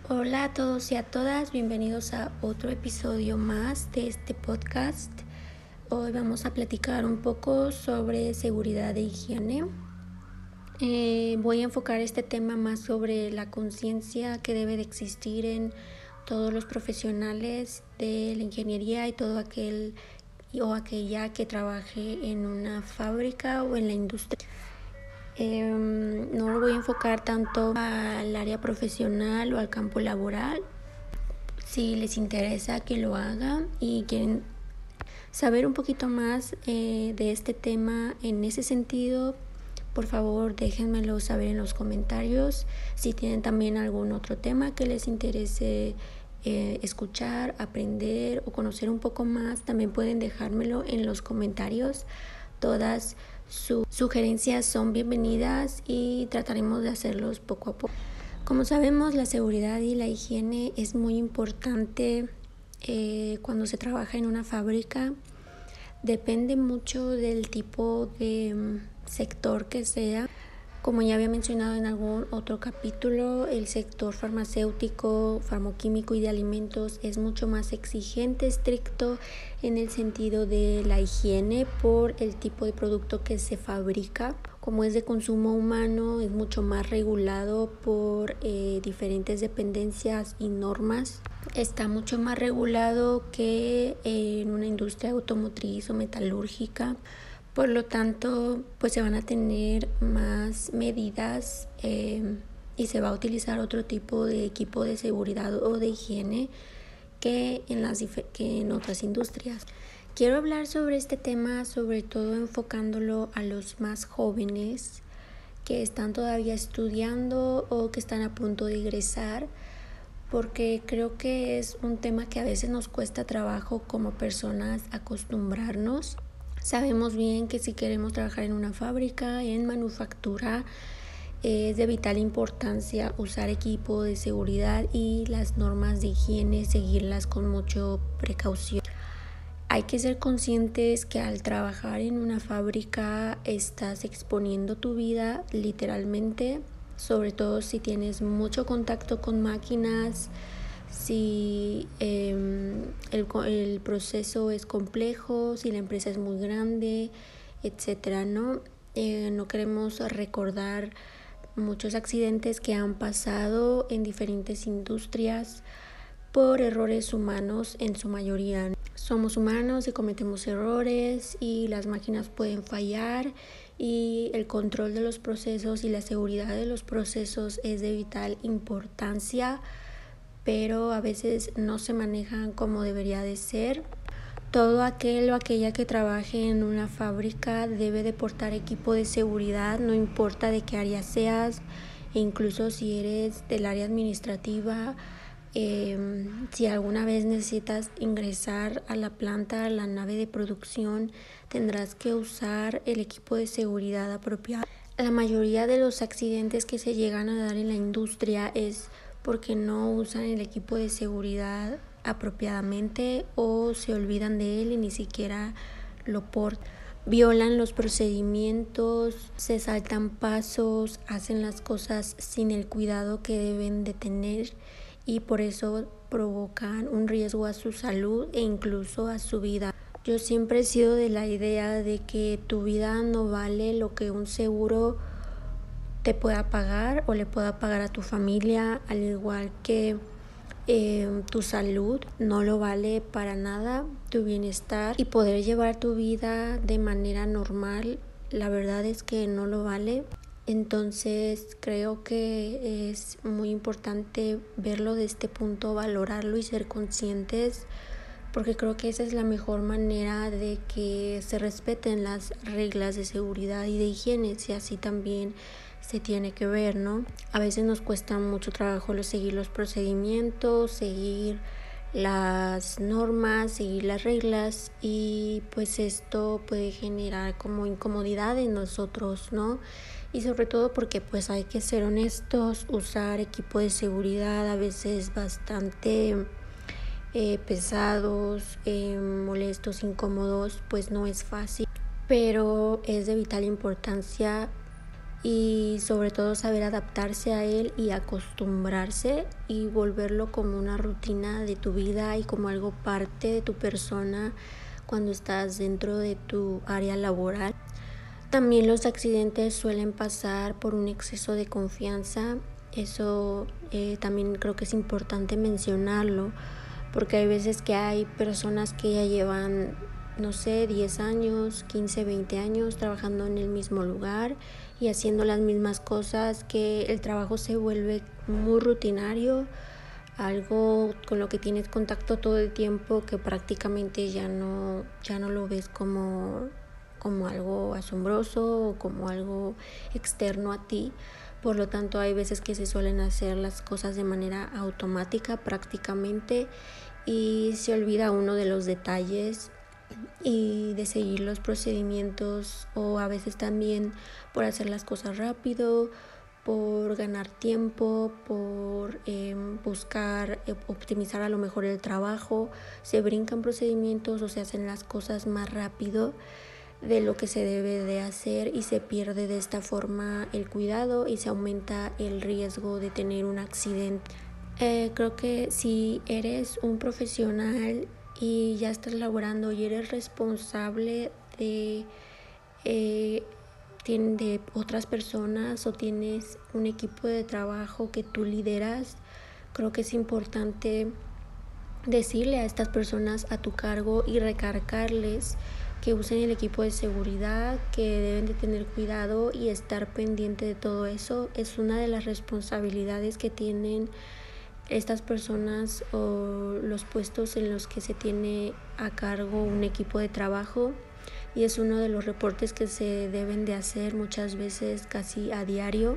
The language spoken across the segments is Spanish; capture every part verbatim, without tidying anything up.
Hola a todos y a todas, bienvenidos a otro episodio más de este podcast. Hoy vamos a platicar un poco sobre seguridad e higiene. Eh, voy a enfocar este tema más sobre la conciencia que debe de existir en todos los profesionales de la ingeniería y todo aquel o aquella que trabaje en una fábrica o en la industria. Eh, no lo voy a enfocar tanto al área profesional o al campo laboral. Si les interesa que lo hagan y quieren saber un poquito más eh, de este tema en ese sentido, por favor déjenmelo saber en los comentarios. Si tienen también algún otro tema que les interese eh, escuchar, aprender o conocer un poco más, también pueden dejármelo en los comentarios. Todas sus sugerencias son bienvenidas y trataremos de hacerlos poco a poco. Como sabemos, la seguridad y la higiene es muy importante eh, cuando se trabaja en una fábrica. Depende mucho del tipo de um, sector que sea. Como ya había mencionado en algún otro capítulo, el sector farmacéutico, farmacoquímico y de alimentos es mucho más exigente, estricto en el sentido de la higiene por el tipo de producto que se fabrica. Como es de consumo humano, es mucho más regulado por eh, diferentes dependencias y normas. Está mucho más regulado que en una industria automotriz o metalúrgica. Por lo tanto, pues se van a tener más medidas eh, y se va a utilizar otro tipo de equipo de seguridad o de higiene que en, las, que en otras industrias. Quiero hablar sobre este tema, sobre todo enfocándolo a los más jóvenes que están todavía estudiando o que están a punto de egresar, porque creo que es un tema que a veces nos cuesta trabajo como personas acostumbrarnos. Sabemos bien que si queremos trabajar en una fábrica, en manufactura, es de vital importancia usar equipo de seguridad y las normas de higiene, seguirlas con mucha precaución. Hay que ser conscientes que al trabajar en una fábrica estás exponiendo tu vida literalmente, sobre todo si tienes mucho contacto con máquinas, si eh, el, el proceso es complejo, si la empresa es muy grande, etcétera, ¿no? Eh, no queremos recordar muchos accidentes que han pasado en diferentes industrias por errores humanos en su mayoría. Somos humanos y cometemos errores y las máquinas pueden fallar y el control de los procesos y la seguridad de los procesos es de vital importancia, pero a veces no se manejan como debería de ser. Todo aquel o aquella que trabaje en una fábrica debe de portar equipo de seguridad, no importa de qué área seas, e incluso si eres del área administrativa. Eh, si alguna vez necesitas ingresar a la planta, a la nave de producción, tendrás que usar el equipo de seguridad apropiado. La mayoría de los accidentes que se llegan a dar en la industria es porque no usan el equipo de seguridad apropiadamente o se olvidan de él y ni siquiera lo portan. Violan los procedimientos, se saltan pasos, hacen las cosas sin el cuidado que deben de tener y por eso provocan un riesgo a su salud e incluso a su vida. Yo siempre he sido de la idea de que tu vida no vale lo que un seguro te pueda pagar o le pueda pagar a tu familia, al igual que eh, tu salud no lo vale para nada, tu bienestar y poder llevar tu vida de manera normal, la verdad es que no lo vale. Entonces creo que es muy importante verlo de este punto, valorarlo y ser conscientes, porque creo que esa es la mejor manera de que se respeten las reglas de seguridad y de higiene, si así también se tiene que ver, ¿no? A veces nos cuesta mucho trabajo seguir los procedimientos, seguir las normas, seguir las reglas y pues esto puede generar como incomodidad en nosotros, ¿no? Y sobre todo porque pues hay que ser honestos, usar equipo de seguridad a veces bastante eh, pesados, eh, molestos, incómodos, pues no es fácil, pero es de vital importancia y sobre todo saber adaptarse a él y acostumbrarse y volverlo como una rutina de tu vida y como algo parte de tu persona cuando estás dentro de tu área laboral. También los accidentes suelen pasar por un exceso de confianza. Eso eh, también creo que es importante mencionarlo, porque hay veces que hay personas que ya llevan, no sé, diez años, quince, veinte años trabajando en el mismo lugar y haciendo las mismas cosas, que el trabajo se vuelve muy rutinario, algo con lo que tienes contacto todo el tiempo, que prácticamente ya no, ya no lo ves como, como algo asombroso o como algo externo a ti. Por lo tanto, hay veces que se suelen hacer las cosas de manera automática prácticamente y se olvida uno de los detalles y de seguir los procedimientos, o a veces también por hacer las cosas rápido, por ganar tiempo, por eh, buscar eh, optimizar a lo mejor el trabajo, se brincan procedimientos o se hacen las cosas más rápido de lo que se debe de hacer y se pierde de esta forma el cuidado y se aumenta el riesgo de tener un accidente. Eh, creo que si eres un profesional y ya estás laborando y eres responsable de, eh, de otras personas o tienes un equipo de trabajo que tú lideras, creo que es importante decirle a estas personas a tu cargo y recargarles que usen el equipo de seguridad, que deben de tener cuidado y estar pendiente de todo eso. Es una de las responsabilidades que tienen estas personas o los puestos en los que se tiene a cargo un equipo de trabajo, y es uno de los reportes que se deben de hacer muchas veces, casi a diario.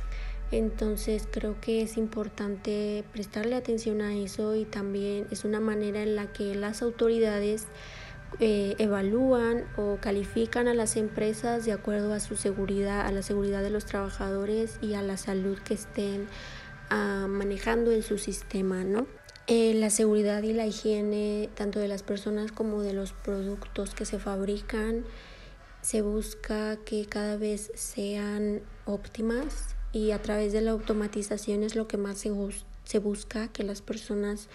Entonces creo que es importante prestarle atención a eso, y también es una manera en la que las autoridades eh, evalúan o califican a las empresas de acuerdo a su seguridad, a la seguridad de los trabajadores y a la salud que estén uh, manejando en su sistema, ¿no? Eh, la seguridad y la higiene tanto de las personas como de los productos que se fabrican se busca que cada vez sean óptimas, y a través de la automatización es lo que más se, se busca, que las personas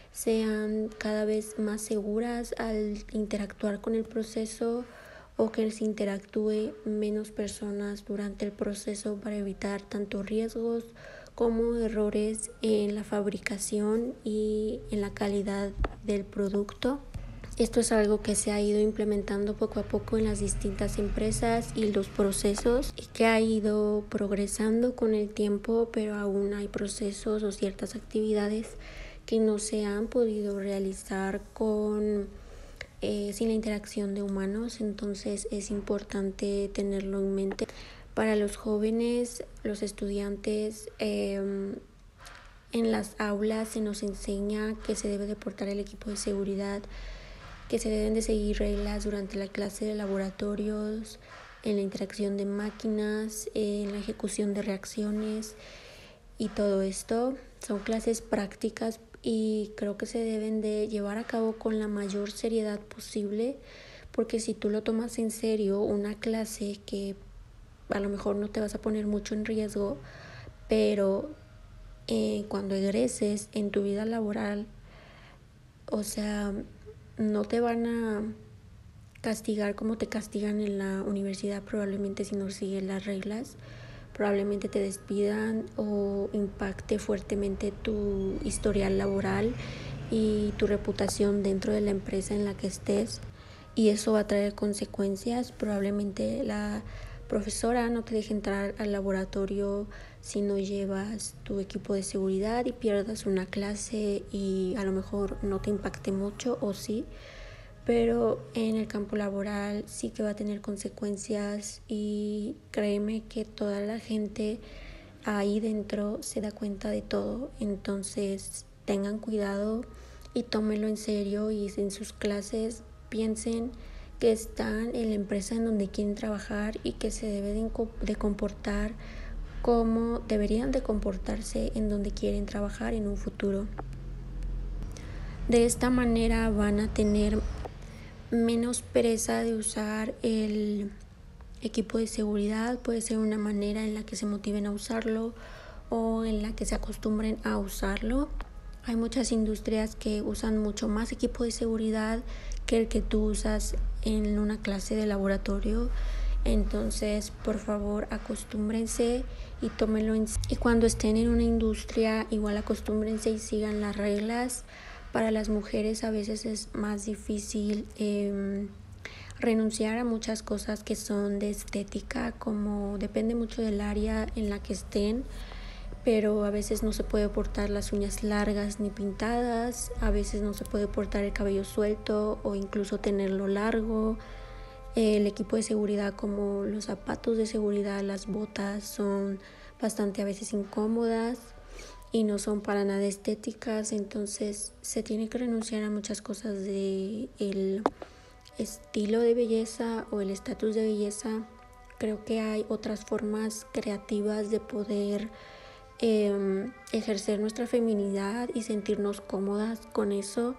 sean cada vez más seguras al interactuar con el proceso, o que se interactúe menos personas durante el proceso para evitar tanto riesgos como errores en la fabricación y en la calidad del producto. Esto es algo que se ha ido implementando poco a poco en las distintas empresas y los procesos, y que ha ido progresando con el tiempo, pero aún hay procesos o ciertas actividades que no se han podido realizar con eh, sin la interacción de humanos. Entonces es importante tenerlo en mente. Para los jóvenes, los estudiantes, eh, en las aulas se nos enseña que se debe de portar el equipo de seguridad, que se deben de seguir reglas durante la clase de laboratorios, en la interacción de máquinas, en la ejecución de reacciones, y todo esto son clases prácticas y creo que se deben de llevar a cabo con la mayor seriedad posible, porque si tú lo tomas en serio, una clase que a lo mejor no te vas a poner mucho en riesgo, pero eh, cuando egreses en tu vida laboral, o sea, no te van a castigar como te castigan en la universidad probablemente si no sigues las reglas. Probablemente te despidan o impacte fuertemente tu historial laboral y tu reputación dentro de la empresa en la que estés, y eso va a traer consecuencias. Probablemente la profesora no te deje entrar al laboratorio si no llevas tu equipo de seguridad y pierdas una clase, y a lo mejor no te impacte mucho, o sí, pero en el campo laboral sí que va a tener consecuencias, y créeme que toda la gente ahí dentro se da cuenta de todo. Entonces tengan cuidado y tómenlo en serio, y en sus clases piensen que están en la empresa en donde quieren trabajar y que se deben de comportar como deberían de comportarse en donde quieren trabajar en un futuro. De esta manera van a tener menos pereza de usar el, equipo de seguridad. Puede ser una manera en la que se motiven a usarlo o en la que se acostumbren a usarlo. Hay muchas industrias que usan mucho más equipo de seguridad que el que tú usas en una clase de laboratorio. Entonces, por favor, acostúmbrense y tómenlo en... Y cuando estén en una industria, igual acostúmbrense y sigan las reglas. Para las mujeres a veces es más difícil eh, renunciar a muchas cosas que son de estética, como depende mucho del área en la que estén, pero a veces no se puede portar las uñas largas ni pintadas, a veces no se puede portar el cabello suelto o incluso tenerlo largo. El equipo de seguridad, como los zapatos de seguridad, las botas, son bastante a veces incómodas y no son para nada estéticas. Entonces se tiene que renunciar a muchas cosas de el estilo de belleza o el estatus de belleza. Creo que hay otras formas creativas de poder eh, ejercer nuestra feminidad y sentirnos cómodas con eso,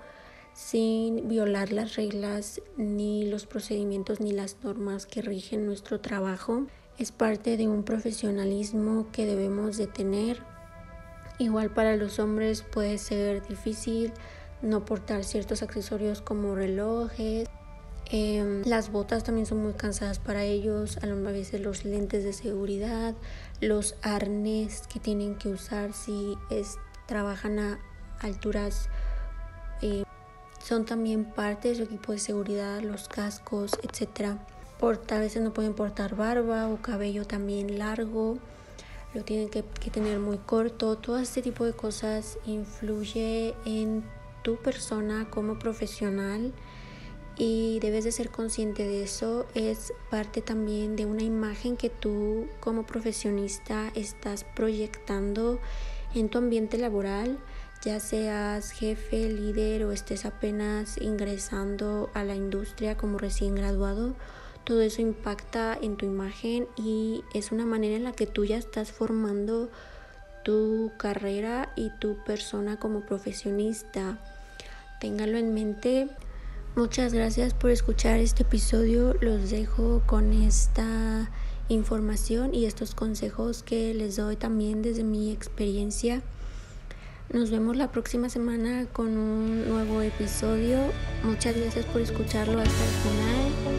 sin violar las reglas ni los procedimientos ni las normas que rigen nuestro trabajo. Es parte de un profesionalismo que debemos de tener. Igual para los hombres puede ser difícil no portar ciertos accesorios como relojes. Eh, las botas también son muy cansadas para ellos, a veces los lentes de seguridad, los arnés que tienen que usar si es, trabajan a alturas eh, son también parte de su equipo de seguridad, los cascos, etcétera. Porta, a veces no pueden portar barba o cabello también largo, lo tienen que, que tener muy corto. Todo este tipo de cosas influye en tu persona como profesional y debes de ser consciente de eso. Es parte también de una imagen que tú como profesionista estás proyectando en tu ambiente laboral, ya seas jefe, líder o estés apenas ingresando a la industria como recién graduado. Todo eso impacta en tu imagen y es una manera en la que tú ya estás formando tu carrera y tu persona como profesionista. Ténganlo en mente. Muchas gracias por escuchar este episodio. Los dejo con esta información y estos consejos que les doy también desde mi experiencia. Nos vemos la próxima semana con un nuevo episodio. Muchas gracias por escucharlo hasta el final.